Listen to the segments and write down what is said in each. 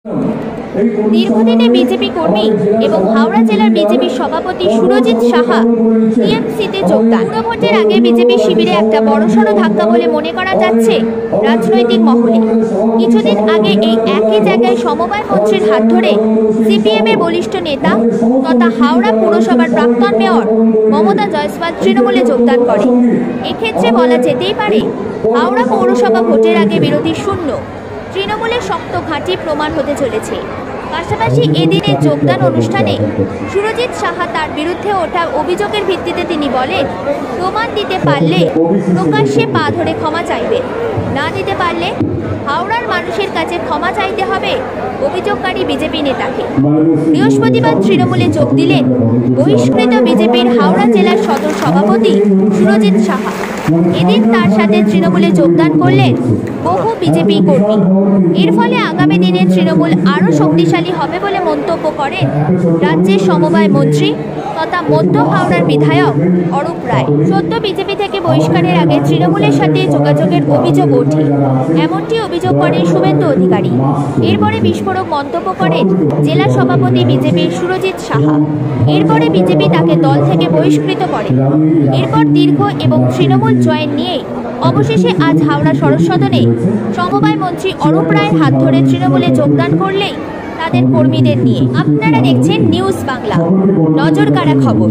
দীর্ঘদিনে BJP কর্মী এবং হাওড়া জেলার বিজেপি সভাপতি সুরজিৎ সাহা টিএমসিতে যোগদান। পুরভোটের আগে বিজেপি শিবিরে একটা বড়সড় ধাক্কা বলে মনে করা যাচ্ছে রাজনৈতিক মহলে। কিছুদিন আগে এই একই জায়গায় সমবায় মন্ত্রীর হাত ধরে সিপিএমের বলিষ্ঠ নেতা তথা হাওড়া পুরসভার প্রাক্তন মেয়র মমতা জয়সওয়াল তৃণমূলে যোগদান করে। এক্ষেত্রে বলা যেতেই পারে হাওড়া পৌরসভা ভোটের আগে বিরোধী শূন্য তৃণমূলের শক্ত ঘাঁটি প্রমাণ হতে চলেছে। পাশাপাশি এদিনের যোগদান অনুষ্ঠানে সুরজিৎ সাহা তার বিরুদ্ধে ওঠা অভিযোগের ভিত্তিতে তিনি বলেন, প্রমাণ দিতে পারলে প্রকাশ্যে পা ধরে ক্ষমা চাইবেন, না দিতে পারলে হাওড়ার মানুষের কাছে ক্ষমা চাইতে হবে অভিযোগকারী বিজেপি নেতাকে। বৃহস্পতিবার তৃণমূলে যোগ দিলেন বহিষ্কৃত বিজেপির হাওড়া জেলার সদর সভাপতি সুরজিৎ সাহা। এদিন তার সাথে তৃণমূলে যোগদান করলেন বহু বিজেপি কর্মী। এর ফলে আগামী দিনে তৃণমূল আরও শক্তিশালী হবে বলে মন্তব্য করেন রাজ্যের সমবায় মন্ত্রী তথা মধ্য হাওড়ার বিধায়ক অরূপ রায়। সদ্য বিজেপি থেকে বহিষ্কারের আগে তৃণমূলের সাথে যোগাযোগের অভিযোগ ওঠে, এমনটি অভিযোগ করেন শুভেন্দু অধিকারী। এরপরে বিস্ফোরক মন্তব্য করেন জেলা সভাপতি বিজেপির সুরজিৎ সাহা। এরপরে বিজেপি তাকে দল থেকে বহিষ্কৃত করে। এরপর দীর্ঘ এবং তৃণমূল জয়েন নিয়ে অবশেষে আজ হাওড়া শরৎ সদনে সমবায় মন্ত্রী অরূপ রায়ের হাত ধরে তৃণমূলে যোগদান করলেই তাদের কর্মীদের নিয়ে। আপনারা দেখছেন নিউজ বাংলা, নজর কাড়া খবর।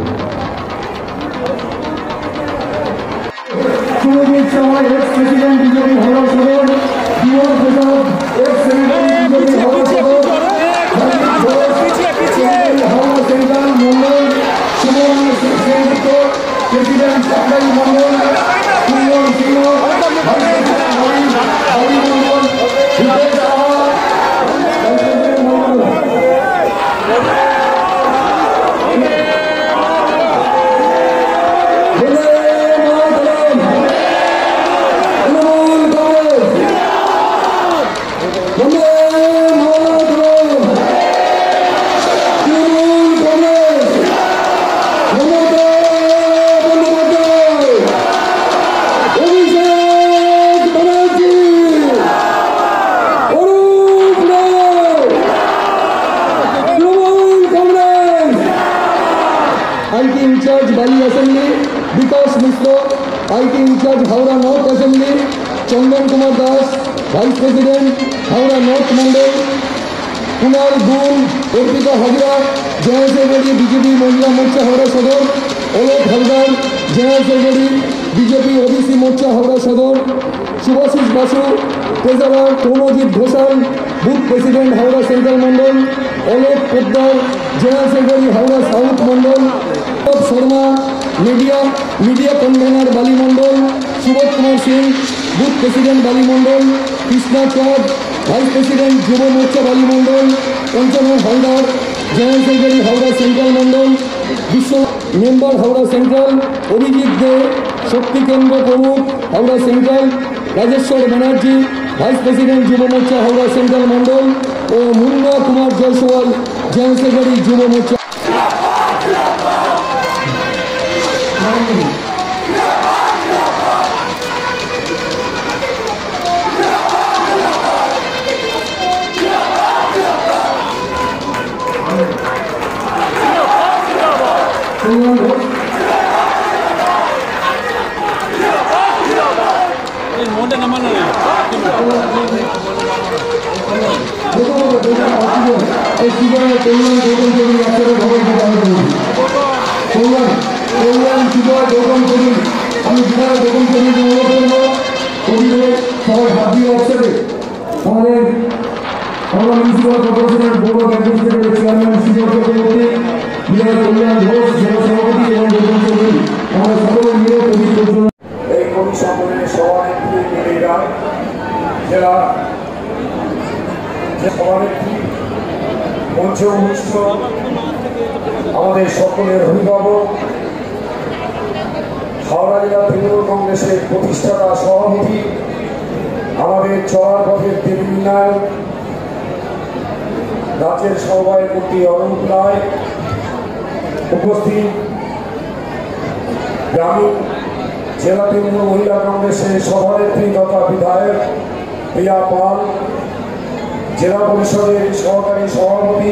IT Incharge Bali Assembly, Vikas Mishra, IT Incharge Howrah North Assembly, Chandan Kumar Das, Vice President, Howrah North Mandal, Kunal Goon, Orpika Hajra, General Secretary, BJP Mahila Morcha Howrah Sadar, Olok Haldar, General Secretary, BJP OBC Morcha Howrah Sadar, Subhashish Basu, Treasurer, Pranojit Ghoshal, Booth President, Howrah Central Mandal, Olok Poddar, General Secretary, Howrah South Mandal, Sharma, Media Convener Bali Mandal, Subodh Kumar Singh, Booth President Bali Mandal, Krishna Chad, Vice President Yuva Morcha Bali Mandal, Kanchanur Haldar, General Secretary Howrah Central Mandal, Vishwa Member Howrah Central, Abhijit De, Shakti Kendra Pramukh Howrah Central, Rajeshwar Banerjee, Vice President Yuva Morcha Howrah Central Mandal, ও Munna Kumar Jaiswal, general secretary যুব মোর্চা। মঞ্চে অনুষ্ঠিত আমাদের সকলের অভিভাবক, হাওড়া জেলা তৃণমূল কংগ্রেসের প্রতিষ্ঠাতা সভাপতি, আমাদের চলার পথের দেবী নায়ক, রাজ্যের সমবায় মন্ত্রী অরূপ রায়, উপস্থিত গ্রামীণ জেলা তৃণমূল মহিলা কংগ্রেসের সভানেত্রী তথা বিধায়ক প্রিয়া পাল, জেলা পরিষদের সহকারী সভাপতি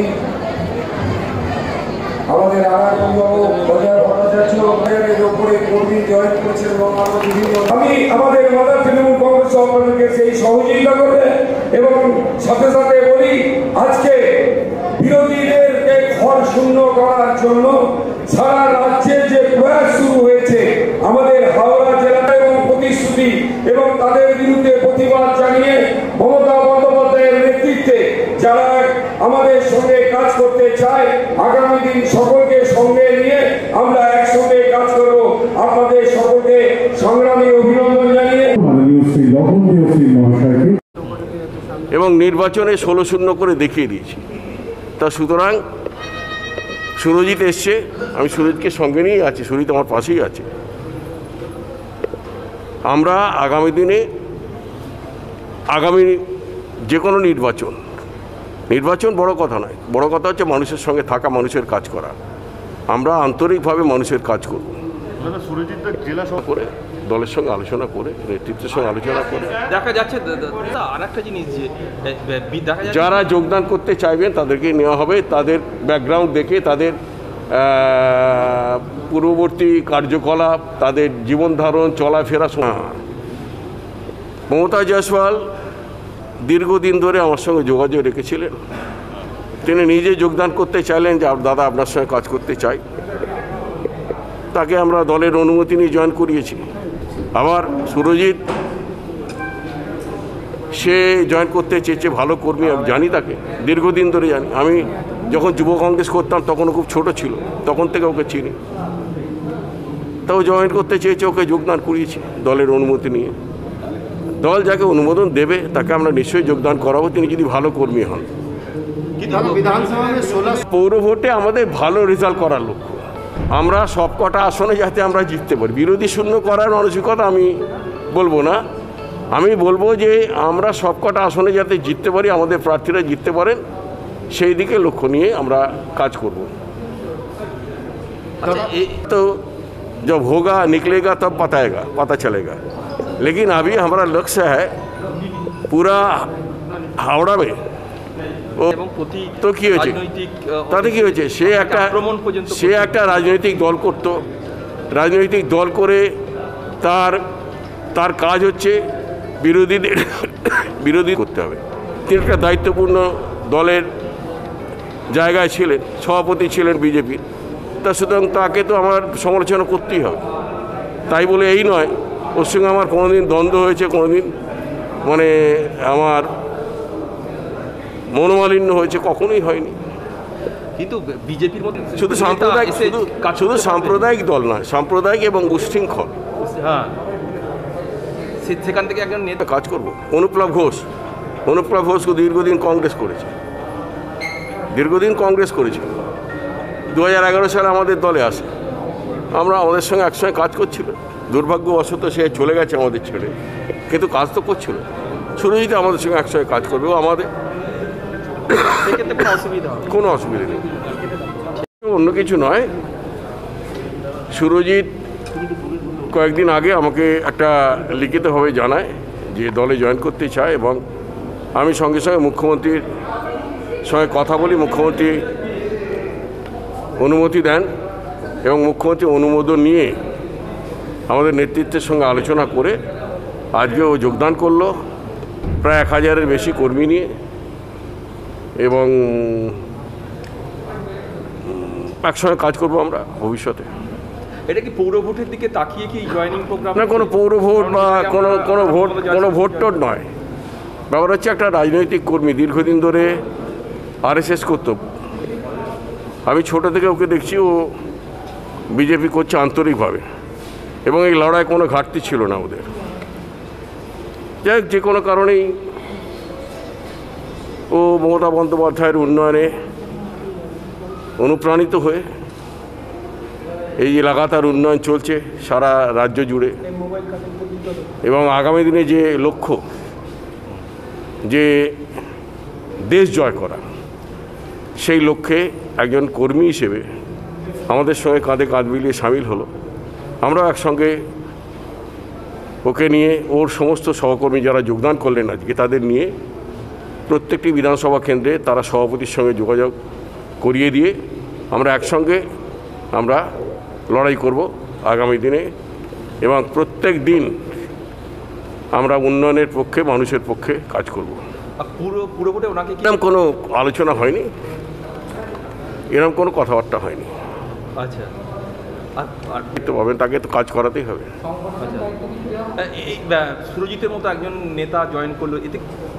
আমাদের অজয় ভট্টাচার্যের উপরে কর্মী জয়েন করেছেন এবং আমি আমাদের মাদার তৃণমূল কংগ্রেস সভাপতিকে সেই সহযোগিতা করবে এবং সাথে সাথে বলি আজকে বিরোধীদেরকে ঘর শূন্য করার জন্য সারা রাজ্যে যে প্রয়াস শুরু হয়েছে আমাদের হাওড়া জেলায় এবং প্রতিশ্রুতি এবং তাদের বিরুদ্ধে প্রতিবাদ জানিয়ে মমতা বন্দ্যোপাধ্যায়ের নেতৃত্বে যারা আমাদের সঙ্গে কাজ করতে চায় আগামী দিন সকলকে সঙ্গে নিয়ে আমরা একসঙ্গে কাজ করব। আপনাদের সকলকে সংগ্রামী অভিনন্দন জানিয়ে এবং নির্বাচনে 16-0 করে দেখিয়ে দিয়েছি। তা সুতরাং সুরজিৎ এসছে, আমি সুরজিৎকে সঙ্গে নিয়েই আছি, সুরজিৎ আমার পাশেই আছে। আমরা আগামী দিনে যে কোনো নির্বাচন বড় কথা নয়, বড় কথা হচ্ছে মানুষের সঙ্গে থাকা, মানুষের কাজ করা। আমরা আন্তরিকভাবে মানুষের কাজ করব। জেলা করে দলের সঙ্গে আলোচনা করে, নেতৃত্বের সঙ্গে আলোচনা করে দেখা যাচ্ছে আরেকটা জিনিস যে যারা যোগদান করতে চাইবেন তাদেরকে নেওয়া হবে, তাদের ব্যাকগ্রাউন্ড দেখে, তাদের পূর্ববর্তী কার্যকলাপ, তাদের জীবনধারণ, চলাফেরা। মমতা জয়সওয়াল দীর্ঘদিন ধরে আমার সঙ্গে যোগাযোগ রেখেছিলেন। তিনি নিজে যোগদান করতে চাইলেন যে দাদা আপনার সঙ্গে কাজ করতে চাই। তাকে আমরা দলের অনুমতি নিয়ে জয়েন করিয়েছি। আবার সুরজিৎ সে জয়েন করতে চেয়েছে, ভালো কর্মী, আমি জানি তাকে, দীর্ঘদিন ধরে জানি। আমি যখন যুব কংগ্রেস করতাম তখনও খুব ছোট ছিল, তখন থেকে ওকে চিনি। তাও জয়েন করতে চেয়েছে, ওকে যোগদান করিয়েছি দলের অনুমতি নিয়ে। দল যাকে অনুমোদন দেবে তাকে আমরা নিশ্চয়ই যোগদান করাবো, তিনি যদি ভালো কর্মী হন। পৌর ভোটে আমাদের ভালো রেজাল্ট করার লক্ষ্য। আমরা সবকটা আসনে যাতে আমরা জিততে পারি, বিরোধী শূন্য করার মানসিকতা আমি বলবো না। আমি বলবো যে আমরা সবকটা আসনে যাতে জিততে পারি, আমাদের প্রার্থীরা জিততে পারেন, সেই দিকে লক্ষ্য নিয়ে আমরা কাজ করব। तो जब होगा निकलेगा तब पता चलेगा। लेकिन अभी हमारा लक्ष्य है पूरा हावड़ा में তো কি হয়েছে, তাতে কি হয়েছে, সে একটা রাজনৈতিক দল করত, রাজনৈতিক দল করে তার কাজ হচ্ছে বিরোধী করতে হবে। তিনি একটা দায়িত্বপূর্ণ দলের জায়গায় ছিলেন, সভাপতি ছিলেন বিজেপির। তা সুতরাং তাকে তো আমার সমালোচনা করতেই হবে। তাই বলে এই নয় ওর সঙ্গে আমার কোনোদিন দ্বন্দ্ব হয়েছে, কোনোদিন মানে আমার মনোমালিন্য হয়েছে, কখনোই হয়নি। কিন্তু বিজেপির মধ্যে শুধু সাম্প্রদায়িক দল নয়, সাম্প্রদায়িক এবং উচ্ছৃঙ্খল। হ্যাঁ, সেখান থেকে একজন নেতা কাজ করব। অনুপ্লব ঘোষ দীর্ঘদিন কংগ্রেস করেছে, 2011 সালে আমাদের দলে আসে। আমাদের সঙ্গে একসঙ্গে কাজ করছিল। দুর্ভাগ্যবশত সে চলে গেছে আমাদের ছেড়ে, কিন্তু কাজ তো করছিল। সুরজিৎ আমাদের সঙ্গে একসঙ্গে কাজ করবে, আমাদের কোনো অসুবিধা নেই, অন্য কিছু নয়। সুরজিৎ কয়েকদিন আগে আমাকে একটা লিখিতভাবে জানায় যে দলে জয়েন করতে চায়, এবং আমি সঙ্গে সঙ্গে মুখ্যমন্ত্রীর সঙ্গে কথা বলি। মুখ্যমন্ত্রী অনুমতি দেন এবং মুখ্যমন্ত্রী অনুমোদন নিয়ে আমাদের নেতৃত্বের সঙ্গে আলোচনা করে আজকে ও যোগদান করলো প্রায় 1000-এর বেশি কর্মী নিয়ে। এবং একসঙ্গে কাজ করবো আমরা ভবিষ্যতে। এটা কি পৌর ভোটের দিকে তাকিয়ে কি জয়েনিং প্রোগ্রাম? না, কোনো পৌর ভোট বা কোনো ভোট টোট নয়। ব্যাপার হচ্ছে একটা রাজনৈতিক কর্মী, দীর্ঘদিন ধরে RSS করত। আমি ছোট থেকে ওকে দেখছি, ও বিজেপি করছে আন্তরিকভাবে, এবং এই লড়াই কোনো ঘাটতি ছিল না ওদের। যাই হোক, যে কোনো কারণেই ও মমতা বন্দ্যোপাধ্যায়ের উন্নয়নে অনুপ্রাণিত হয়ে এই যে লাগাতার উন্নয়ন চলছে সারা রাজ্য জুড়ে, এবং আগামী দিনে যে লক্ষ্য যে দেশ জয় করা, সেই লক্ষ্যে একজন কর্মী হিসেবে আমাদের সঙ্গে কাঁধে কাঁধ মিলিয়ে সামিল হলো। আমরাও একসঙ্গে ওকে নিয়ে, ওর সমস্ত সহকর্মী যারা যোগদান করলেন আজকে, তাদের নিয়ে প্রত্যেকটি বিধানসভা কেন্দ্রে তারা সভাপতির সঙ্গে যোগাযোগ করিয়ে দিয়ে আমরা একসঙ্গে আমরা লড়াই করব আগামী দিনে, এবং প্রত্যেক দিন আমরা উন্নয়নের পক্ষে, মানুষের পক্ষে কাজ করব। পুরো ভোটে ওনাকে এরকম কোনো আলোচনা হয়নি, এরকম কোনো কথাবার্তা হয়নি। আচ্ছা, আর তো পাবেন, তাকে তো কাজ করাতেই হবে। আচ্ছা, এই সুরজিতের মতো একজন নেতা জয়েন করলো, এতে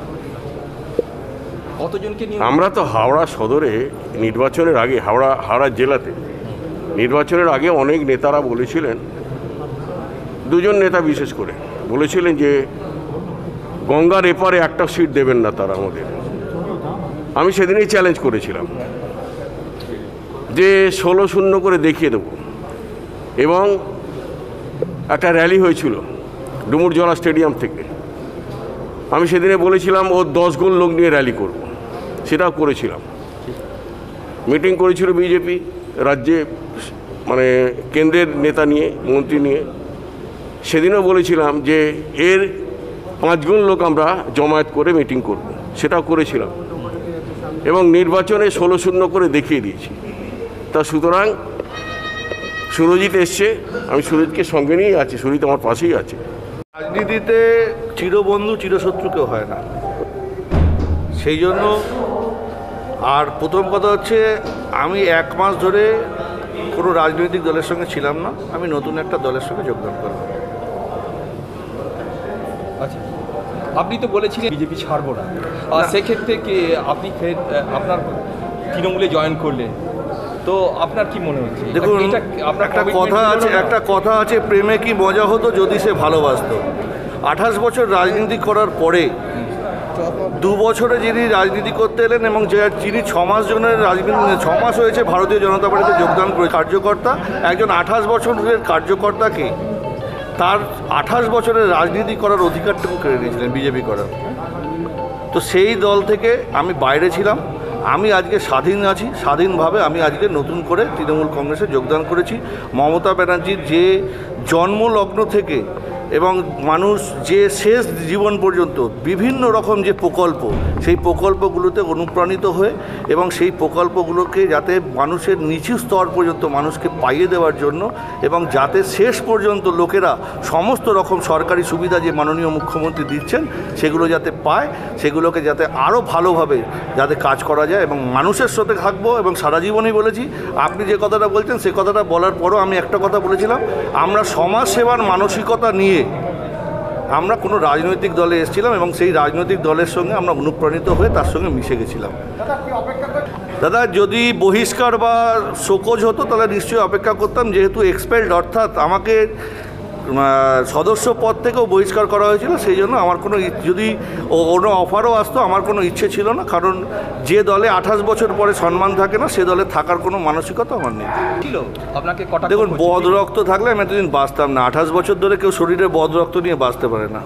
কতজনকে নিয়ে? আমরা তো হাওড়া সদরে নির্বাচনের আগে, হাওড়া জেলাতে নির্বাচনের আগে অনেক নেতারা বলেছিলেন, দুজন নেতা বিশেষ করে বলেছিলেন যে গঙ্গার এপারে একটা সিট দেবেন না তারা আমাদের। আমি সেদিনই চ্যালেঞ্জ করেছিলাম যে 16-0 করে দেখিয়ে দেব, এবং একটা র্যালি হয়েছিল ডুমুরজলা স্টেডিয়াম থেকে। আমি সেদিনে বলেছিলাম ও 10 গুণ লোক নিয়ে র্যালি করব, সেটাও করেছিলাম। মিটিং করেছিল বিজেপি রাজ্যে, মানে কেন্দ্রের নেতা নিয়ে, মন্ত্রী নিয়ে। সেদিনও বলেছিলাম যে এর 5 গুণ লোক আমরা জমায়েত করে মিটিং করব, সেটাও করেছিলাম, এবং নির্বাচনে 16-0 করে দেখিয়ে দিয়েছি। তা সুতরাং সুরজিৎ এসছে, আমি সুরজিৎকে সঙ্গে নিয়েই আছি, সুরজিৎ আমার পাশেই আছে। রাজনীতিতে চিরবন্ধু চিরশত্রু কেউ হয় না, সেই জন্য। আর প্রথম কথা হচ্ছে, আমি 1 মাস ধরে কোনো রাজনৈতিক দলের সঙ্গে ছিলাম না, আমি নতুন একটা দলের সঙ্গে যোগদান করব। আচ্ছা, আপনি তো বলেছিলেন বিজেপি ছাড়বো না, আর সেক্ষেত্রে কি আপনি ফের আপনার তৃণমূলে জয়েন করলেন, তো আপনার কি মনে হচ্ছে? দেখুন, একটা কথা আছে, প্রেমে কি মজা হতো যদি সে ভালোবাসতো। 28 বছর রাজনীতি করার পরে 2 বছরে যিনি রাজনীতি করতে এলেন, এবং যিনি 6 মাস জনের রাজনীতি, 6 মাস হয়েছে ভারতীয় জনতা পার্টিতে যোগদান করে কার্যকর্তা, একজন 28 বছরের কার্যকর্তাকে তার 28 বছরের রাজনীতি করার অধিকারটুকু কেড়ে নিয়েছিলেন বিজেপি করার। তো সেই দল থেকে আমি বাইরে ছিলাম, আমি আজকে স্বাধীন আছি, স্বাধীনভাবে আমি আজকে নতুন করে তৃণমূল কংগ্রেসে যোগদান করেছি। মমতা ব্যানার্জির যে জন্মলগ্ন থেকে এবং মানুষ যে শেষ জীবন পর্যন্ত বিভিন্ন রকম যে প্রকল্প, সেই প্রকল্পগুলোতে অনুপ্রাণিত হয়ে এবং সেই প্রকল্পগুলোকে যাতে মানুষের নিচু স্তর পর্যন্ত মানুষকে পাইয়ে দেওয়ার জন্য, এবং যাতে শেষ পর্যন্ত লোকেরা সমস্ত রকম সরকারি সুবিধা যে মাননীয় মুখ্যমন্ত্রী দিচ্ছেন সেগুলো যাতে পায়, সেগুলোকে যাতে আরও ভালোভাবে যাতে কাজ করা যায়, এবং মানুষের সাথে থাকবো। এবং সারা জীবনই বলেছি, আপনি যে কথাটা বলছেন সে কথাটা বলার পরও আমি একটা কথা বলেছিলাম, আমরা সমাজ সেবার মানসিকতা নিয়ে আমরা কোনো রাজনৈতিক দলে এসেছিলাম, এবং সেই রাজনৈতিক দলের সঙ্গে আমরা অনুপ্রাণিত হয়ে তার সঙ্গে মিশে গেছিলাম। দাদা, যদি বহিষ্কার বা শোকজ হতো তাহলে নিশ্চয়ই অপেক্ষা করতাম, যেহেতু এক্সপেলড, অর্থাৎ আমাকে সদস্য পদ থেকেও বহিষ্কার করা হয়েছিল, সেই জন্য আমার কোনো, যদি কোনো অফারও আসতো আমার কোনো ইচ্ছে ছিল না, কারণ যে দলে 28 বছর পরে সম্মান থাকে না, সে দলে থাকার কোনো মানসিকতা আমার নেই। দেখুন, বদ রক্ত থাকলে আমি এতদিন বাঁচতাম না। 28 বছর ধরে কেউ শরীরে বদ রক্ত নিয়ে বাঁচতে পারে না।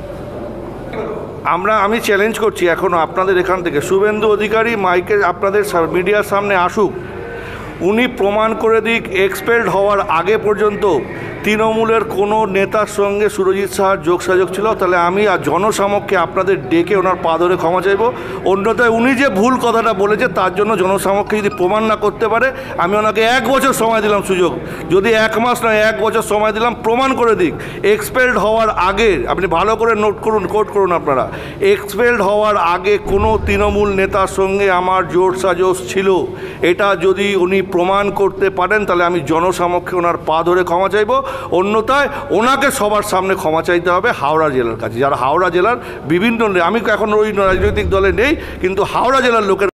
আমি চ্যালেঞ্জ করছি এখনও আপনাদের এখান থেকে, শুভেন্দু অধিকারী মাইকে আপনাদের মিডিয়ার সামনে আসুক, উনি প্রমাণ করে দিক এক্সপেলড হওয়ার আগে পর্যন্ত তৃণমূলের কোনো নেতার সঙ্গে সুরজিৎ সাহার যোগসাযোগ ছিল, তাহলে আমি আর জনসমক্ষে আপনাদের ডেকে ওনার পা ধরে ক্ষমা চাইব। অন্যথায় উনি যে ভুল কথাটা বলেছে তার জন্য জনসমক্ষে যদি প্রমাণ না করতে পারে, আমি ওনাকে 1 বছর সময় দিলাম সুযোগ, যদি 1 মাস নয় 1 বছর সময় দিলাম, প্রমাণ করে দিক এক্সপেলড হওয়ার আগে। আপনি ভালো করে কোট করুন আপনারা, এক্সপেলড হওয়ার আগে কোনো তৃণমূল নেতার সঙ্গে আমার জোট সাজস ছিল, এটা যদি উনি প্রমাণ করতে পারেন তাহলে আমি জনসমক্ষে ওনার পা ধরে ক্ষমা চাইব। অন্যথায় ওনাকে সবার সামনে ক্ষমা চাইতে হবে হাওড়া জেলার কাছে, যারা হাওড়া জেলার বিভিন্ন, আমি এখন ওই রাজনৈতিক দলে নেই, কিন্তু হাওড়া জেলার লোকের